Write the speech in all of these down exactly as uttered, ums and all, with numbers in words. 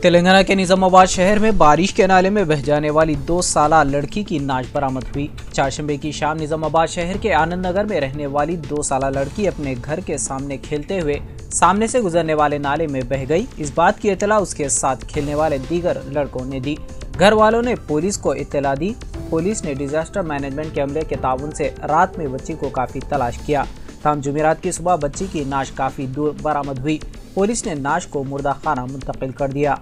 तेलंगाना के निजामाबाद शहर में बारिश के नाले में बह जाने वाली दो साला लड़की की नाश बरामद हुई। चारशंबे की शाम निजामाबाद शहर के आनंद नगर में रहने वाली दो साला लड़की अपने घर के सामने खेलते हुए सामने से गुजरने वाले नाले में बह गई। इस बात की इत्तला उसके साथ खेलने वाले दीगर लड़कों ने दी। घर वालों ने पुलिस को इत्तला दी। पुलिस ने डिजास्टर मैनेजमेंट के अमले के ताउन से रात में बच्ची को काफी तलाश किया। ताम जुमेरात की सुबह बच्ची की नाश काफी दूर बरामद हुई। पुलिस ने नाश को मुर्दा खाना मुंतकिल कर दिया।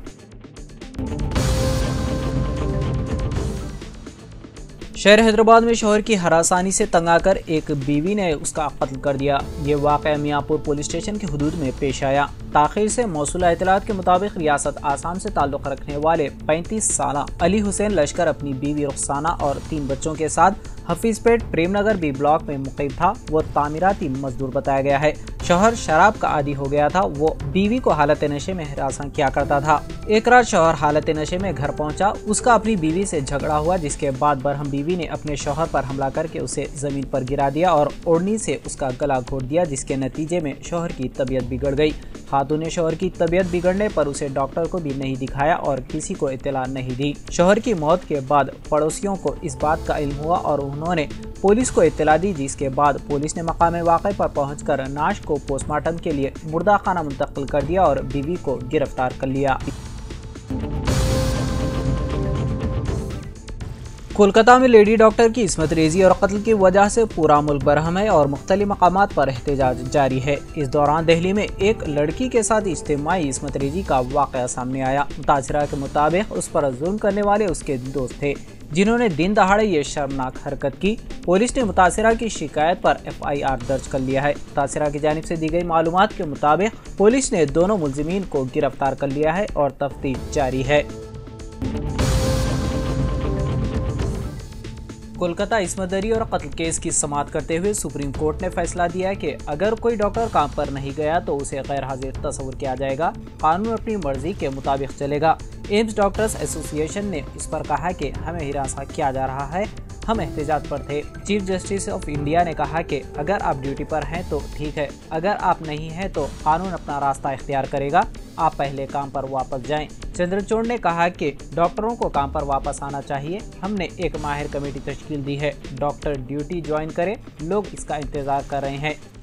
शहर हैदराबाद में शौहर की हरासानी से तंग आकर एक बीवी ने उसका कत्ल कर दिया। ये वाक़या मियाँपुर पुलिस स्टेशन की हुदूद में पेश आया। ताख़ीर से मौसूला इत्तलात के मुताबिक रियासत आसाम से ताल्लुक़ रखने वाले पैंतीस साला अली हुसैन लश्कर अपनी बीवी रुखसाना और तीन बच्चों के साथ हफीजपेट प्रेमनगर बी ब्लॉक में मुक़ीम था। वो तामीराती मजदूर बताया गया है। शौहर शराब का आदी हो गया था। वो बीवी को हालत नशे में हरासा किया करता था। एक रात शौहर हालत नशे में घर पहुंचा। उसका अपनी बीवी से झगड़ा हुआ, जिसके बाद बरहम बीवी ने अपने शौहर पर हमला करके उसे जमीन पर गिरा दिया और ओढ़नी से उसका गला घोट दिया, जिसके नतीजे में शौहर की तबीयत बिगड़ गई। खातून ने शौहर की तबीयत बिगड़ने पर उसे डॉक्टर को भी नहीं दिखाया और किसी को इत्तला नहीं दी। शौहर की मौत के बाद पड़ोसियों को इस बात का इल्म हुआ और उन्होंने पुलिस को इत्तला दी, जिसके बाद पुलिस ने मकाम वाक़े पर पहुंचकर नाश को पोस्टमार्टम के लिए मुर्दा खाना मुंतकिल कर दिया और बीवी को गिरफ्तार कर लिया। कोलकाता में लेडी डॉक्टर की इस्मत रेजी और कत्ल की वजह से पूरा मुल्क बरहम है और मुख्तलिफ मकामात पर एहतजाज जारी है। इस दौरान दिल्ली में एक लड़की के साथ इज्तिमाई इस्मत रेजी का वाक़या सामने आया। मुतासिरा के मुताबिक उस पर जुल्म करने वाले उसके दोस्त थे, जिन्होंने दिन दहाड़े ये शर्मनाक हरकत की। पुलिस ने मुतासिरा की शिकायत पर एफ आई आर दर्ज कर लिया है। मुतासिरा की जानिब से दी गई मालूमात के मुताबिक पुलिस ने दोनों मुलजिमीन को गिरफ्तार कर लिया है और तफ्तीश जारी है। कोलकाता इस्मतदरी और कत्ल केस की समाअत करते हुए सुप्रीम कोर्ट ने फैसला दिया है कि अगर कोई डॉक्टर काम पर नहीं गया तो उसे गैर हाजिर तस्वुर किया जाएगा। कानून अपनी मर्जी के मुताबिक चलेगा। एम्स डॉक्टर्स एसोसिएशन ने इस पर कहा कि हमें हिरासा किया जा रहा है, हम एहतजाज पर थे। चीफ जस्टिस ऑफ इंडिया ने कहा कि अगर आप ड्यूटी पर हैं तो ठीक है, अगर आप नहीं हैं तो कानून अपना रास्ता इख्तियार करेगा, आप पहले काम पर वापस जाएं। चंद्रचूड़ ने कहा कि डॉक्टरों को काम पर वापस आना चाहिए। हमने एक माहिर कमेटी तश्कील दी है, डॉक्टर ड्यूटी ज्वाइन करें, लोग इसका इंतजार कर रहे हैं।